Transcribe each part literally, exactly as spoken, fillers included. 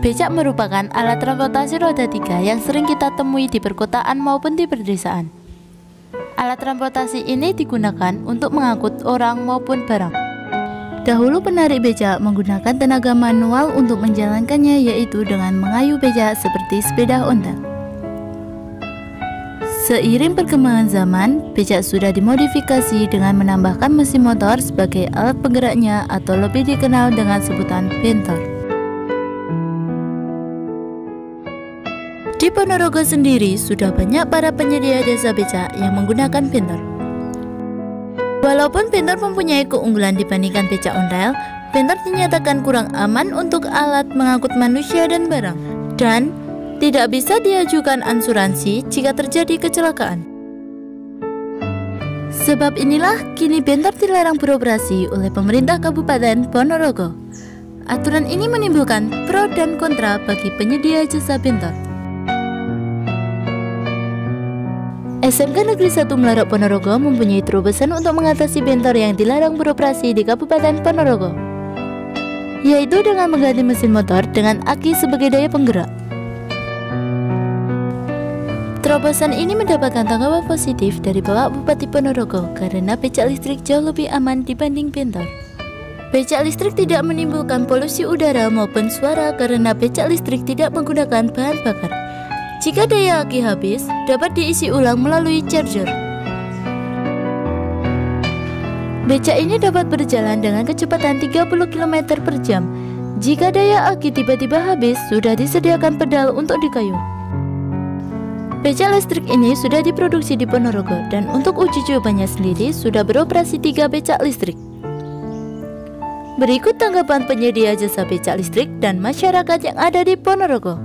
Becak merupakan alat transportasi roda tiga yang sering kita temui di perkotaan maupun di pedesaan. Alat transportasi ini digunakan untuk mengangkut orang maupun barang. Dahulu penarik becak menggunakan tenaga manual untuk menjalankannya, yaitu dengan mengayuh becak seperti sepeda ontel. Seiring perkembangan zaman, becak sudah dimodifikasi dengan menambahkan mesin motor sebagai alat penggeraknya atau lebih dikenal dengan sebutan bentor. Di Ponorogo sendiri sudah banyak para penyedia jasa becak yang menggunakan bentor. Walaupun bentor mempunyai keunggulan dibandingkan becak ontel, bentor dinyatakan kurang aman untuk alat mengangkut manusia dan barang, dan tidak bisa diajukan asuransi jika terjadi kecelakaan. Sebab inilah kini bentor dilarang beroperasi oleh pemerintah Kabupaten Ponorogo. Aturan ini menimbulkan pro dan kontra bagi penyedia jasa bentor. S M K Negeri satu Melarok Ponorogo mempunyai terobosan untuk mengatasi bentor yang dilarang beroperasi di Kabupaten Ponorogo, yaitu dengan mengganti mesin motor dengan aki sebagai daya penggerak. Terobosan ini mendapatkan tanggapan positif dari Bapak Bupati Ponorogo karena becak listrik jauh lebih aman dibanding bentor. Becak listrik tidak menimbulkan polusi udara maupun suara karena becak listrik tidak menggunakan bahan bakar. Jika daya aki habis, dapat diisi ulang melalui charger. Becak ini dapat berjalan dengan kecepatan tiga puluh kilometer per jam. Jika daya aki tiba-tiba habis, sudah disediakan pedal untuk dikayuh. Becak listrik ini sudah diproduksi di Ponorogo dan untuk uji cobanya sendiri sudah beroperasi tiga becak listrik. Berikut tanggapan penyedia jasa becak listrik dan masyarakat yang ada di Ponorogo.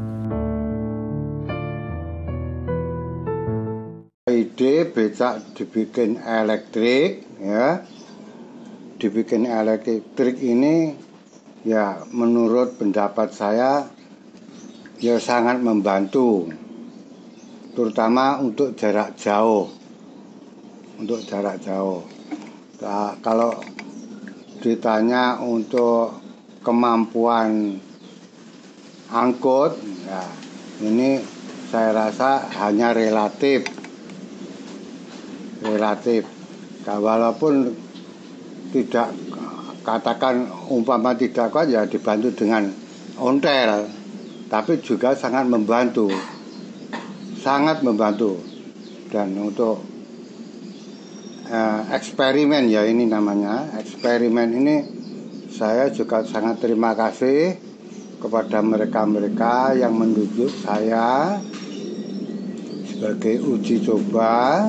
Ide becak dibikin elektrik, ya, dibikin elektrik ini, ya menurut pendapat saya, ya sangat membantu. Terutama untuk jarak jauh, untuk jarak jauh. Nah, kalau ditanya untuk kemampuan angkut, ya, ini saya rasa hanya relatif, relatif. Nah, walaupun tidak katakan umpama tidak kuat, ya dibantu dengan ontel, tapi juga sangat membantu. Sangat membantu. Dan untuk uh, eksperimen, ya ini namanya eksperimen ini, saya juga sangat terima kasih kepada mereka-mereka yang menunjuk saya sebagai uji coba,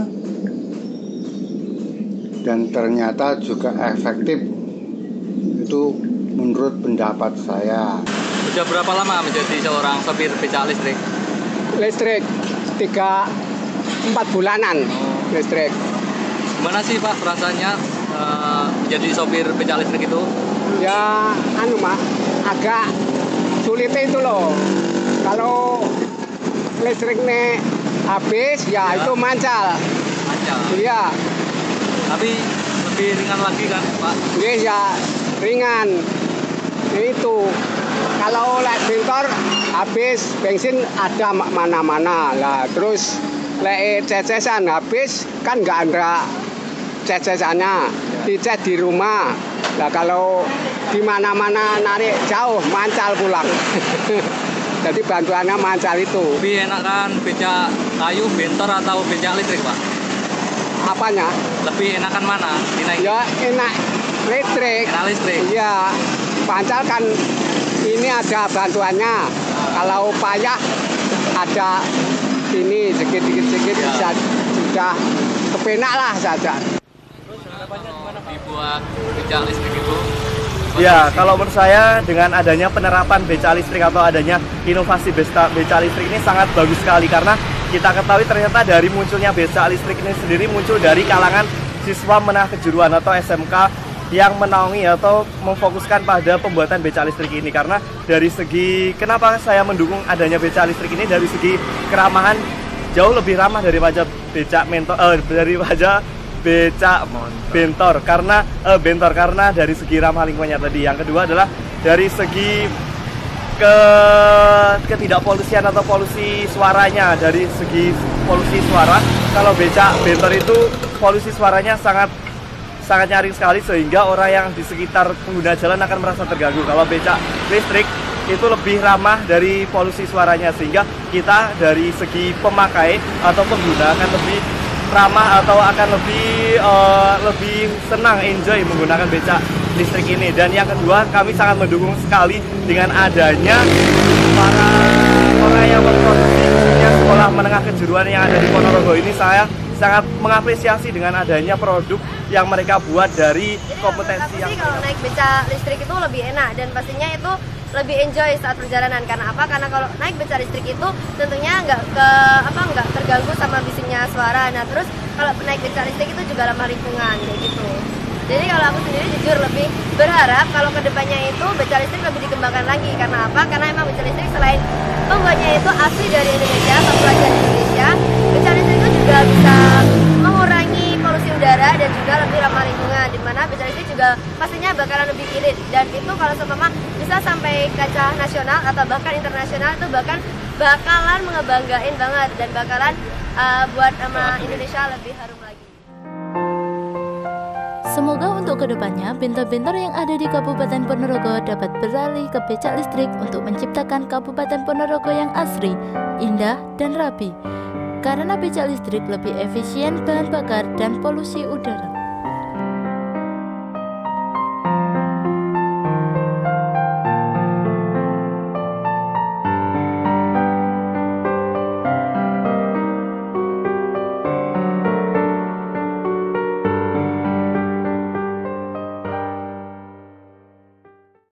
dan ternyata juga efektif. Itu menurut pendapat saya. Sudah berapa lama menjadi seorang sopir becak listrik? Listrik tiga empat bulanan. Oh. Listrik. Gimana sih Pak rasanya uh, menjadi sopir becak listrik itu? Ya anu mah agak sulit itu loh. Kalau listriknya habis ya, ya. Itu mancal. Mancal. Iya. Tapi lebih ringan lagi kan Pak? Iya ya ringan. Itu kalau lek bentor habis bensin ada mana-mana lah, terus lek cecesan habis kan nggak ada cecesannya, dicet di rumah lah. Kalau di mana-mana narik jauh mancal pulang. Jadi bantuannya mancal itu. Lebih enak kan becak kayu bentor atau becak listrik Pak? Apanya? Lebih enakan mana dinaiki? Ya enak listrik. Enak listrik. Iya, pancal kan ini ada bantuannya. Kalau payah ada ini sedikit-sedikit ya. Bisa sudah kepenak lah saja. Dibuat becak listrik itu? Ya, kalau menurut saya dengan adanya penerapan becak listrik atau adanya inovasi becak listrik ini sangat bagus sekali, karena kita ketahui ternyata dari munculnya becak listrik ini sendiri muncul dari kalangan siswa menengah kejuruan atau S M K yang menaungi atau memfokuskan pada pembuatan becak listrik ini. Karena dari segi, kenapa saya mendukung adanya becak listrik ini, dari segi keramahan jauh lebih ramah daripada becak mentor, eh, daripada becak bentor, karena eh, bentor karena dari segi ramah lingkungannya tadi. Yang kedua adalah dari segi ke ketidakpolusian atau polusi suaranya. Dari segi polusi suara, kalau becak bentor itu polusi suaranya sangat sangat nyaring sekali, sehingga orang yang di sekitar pengguna jalan akan merasa terganggu. Kalau becak listrik itu lebih ramah dari polusi suaranya, sehingga kita dari segi pemakai atau pengguna akan lebih ramah atau akan lebih uh, lebih senang, enjoy menggunakan becak listrik ini. Dan yang kedua, kami sangat mendukung sekali dengan adanya para orang yang berproduksi sekolah menengah kejuruan yang ada di Ponorogo ini. Saya sangat mengapresiasi dengan adanya produk yang mereka buat dari kompetensi yang sih kalau naik becak listrik itu lebih enak dan pastinya itu lebih enjoy saat perjalanan. Karena apa? Karena kalau naik becak listrik itu tentunya nggak ke apa nggak terganggu sama bisingnya suara. Nah terus kalau naik becak listrik itu juga ramah lingkungan kayak gitu. Jadi kalau aku sendiri jujur lebih berharap kalau kedepannya itu becak listrik lebih dikembangkan lagi. Karena apa? Karena emang becak listrik selain pembuatnya itu asli dari Indonesia, pembuatan Indonesia, becak listrik itu juga bisa mengurangi polusi udara dan juga lebih ramah lingkungan. Dimana becak listrik juga pastinya bakalan lebih irit, dan itu kalau seumpama bisa sampai kancah nasional atau bahkan internasional itu bahkan bakalan ngebanggain banget dan bakalan uh, buat nama Indonesia lebih harum lagi. Semoga untuk kedepannya bentor-bentor yang ada di Kabupaten Ponorogo dapat beralih ke becak listrik untuk menciptakan Kabupaten Ponorogo yang asri, indah, dan rapi. Karena becak listrik lebih efisien bahan bakar dan polusi udara.